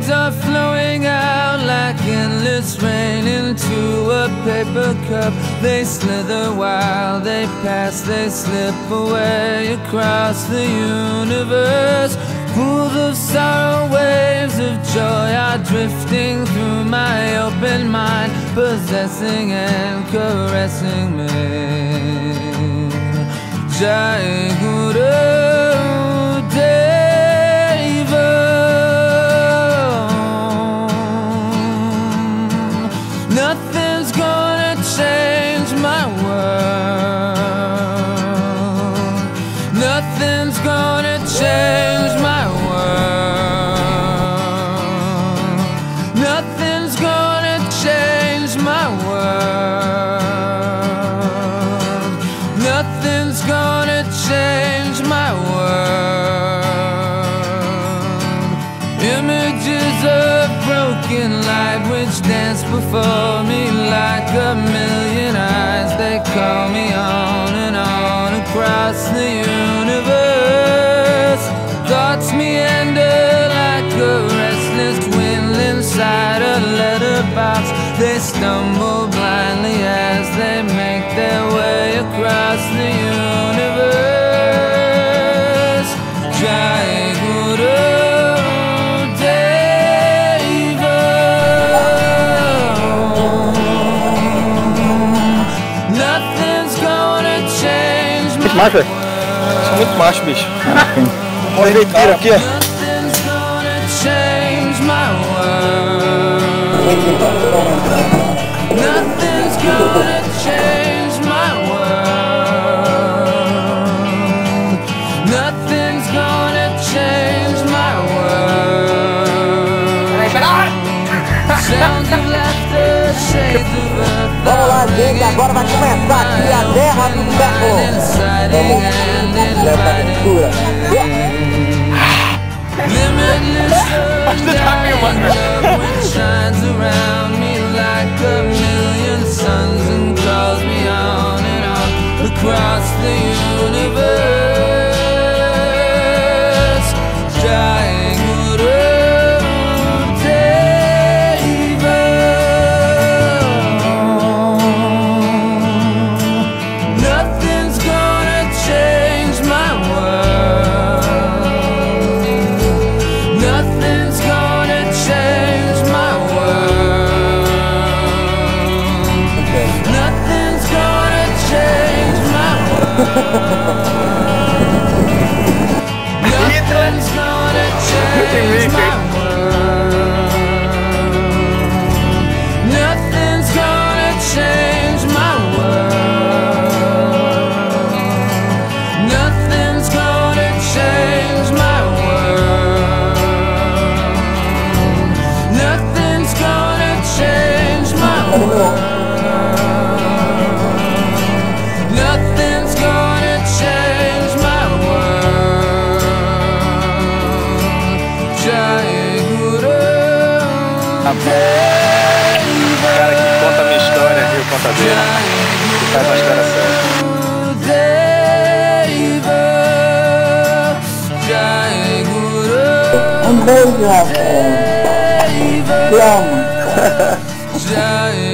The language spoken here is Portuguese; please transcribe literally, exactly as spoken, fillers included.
legs are flowing out like endless rain into a paper cup. They slither while they pass, they slip away across the universe. Pools of sorrow, waves of joy are drifting through my open mind, possessing and caressing me. Jai Guru nothing's gonna change my world. Nothing's gonna change my world. Nothing's gonna change my world. Nothing's gonna change my world. Images of broken light which dance before me like a million eyes. They call me on and on across the universe. Thoughts meander like a restless wind inside a letterbox. They stumble blindly as they make their way across the universe. Jai Guru macho, velho. Sou muito macho, bicho. Olha ele tira aqui, ó. Vamos lá, gente, agora vai começar aqui a guerra do século. Vamos nessa aventura. Acho que tá filmando. Nothing's gonna change my world. Nothing's gonna change my world. Nothing's gonna change my world. Nothing's gonna change my world. Nothing's gonna change my world. Jai Guru. O cara que conta a minha história e eu conto a dele. Que faz uma história séria. Um beijo, Rafael. Te amo.